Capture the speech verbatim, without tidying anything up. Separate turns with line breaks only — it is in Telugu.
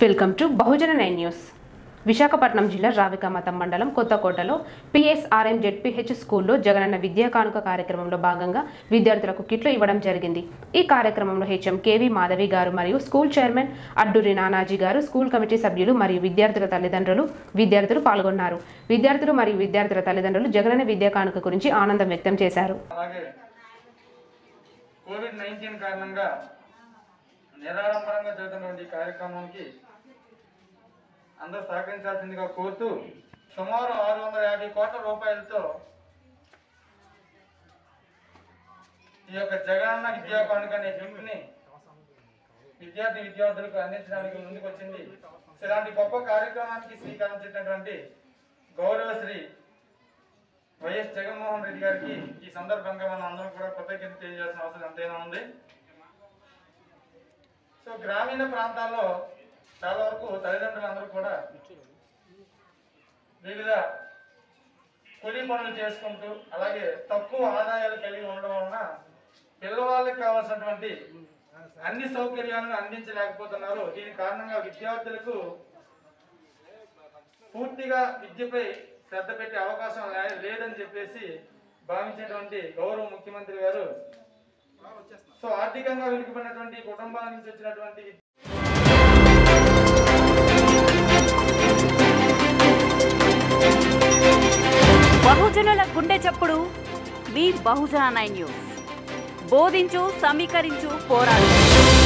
Welcome to Bahujana nine news. Visakhapatnam జిల్లా రావికమతం మండలం కొత్తకోటలో P S R M Z P H స్కూల్లో జగనన విద్యా కానుక కార్యక్రమంలో భాగంగా విద్యార్థులకు కిట్లు ఇవ్వడం జరిగింది. ఈ కార్యక్రమంలో హెచ్ఎం కెవి మాధవి గారు మరియు స్కూల్ చైర్మన్ అడ్డూరి నానాజీ గారు, స్కూల్ కమిటీ సభ్యులు మరియు విద్యార్థుల తల్లిదండ్రులు విద్యార్థులు పాల్గొన్నారు. విద్యార్థులు మరియు విద్యార్థుల తల్లిదండ్రులు జగనన విద్యా కానుక గురించి ఆనందం వ్యక్తం చేశారు.
కోవిడ్ నైన్టీన్ కారణంగా నిరాడంబరంగా జరుగుతున్నటువంటి కార్యక్రమానికి అందరూ సహకరించాల్సిందిగా కోరుతూ సుమారు ఆరు వందల యాభై కోట్ల రూపాయలతో ఈ యొక్క జగనన్న విద్యా కానుక అనే గిఫ్ట్ని విద్యార్థి విద్యార్థులకు అందించడానికి ముందుకు వచ్చింది. ఇలాంటి గొప్ప కార్యక్రమానికి శ్రీకారం చుట్టినటువంటి గౌరవశ్రీ వైఎస్ జగన్మోహన్ రెడ్డి గారికి ఈ సందర్భంగా మనం అందరం కూడా కృతజ్ఞత తెలియజేయాల్సిన అవసరం ఎంతైనా ఉంది. సో గ్రామీణ ప్రాంతాల్లో చాలా వరకు తల్లిదండ్రులందరూ కూడా వివిధ కూలీ పనులు చేసుకుంటూ అలాగే తక్కువ ఆదాయాలు కలిగి ఉండడం వలన పిల్లవాళ్ళకి కావాల్సినటువంటి అన్ని సౌకర్యాలను అందించలేకపోతున్నారు. దీని కారణంగా విద్యార్థులకు పూర్తిగా విద్యపై శ్రద్ధ పెట్టే అవకాశం లేదని చెప్పేసి భావించినటువంటి గౌరవ ముఖ్యమంత్రి గారు సో ఆర్థికంగా వెనుకబడినటువంటి కుటుంబాల నుంచి వచ్చినటువంటి
బహుజనుల గుండె చప్పుడు మీ బహుజన నైన్ న్యూస్. బోధించు, సమీకరించు, పోరాడు.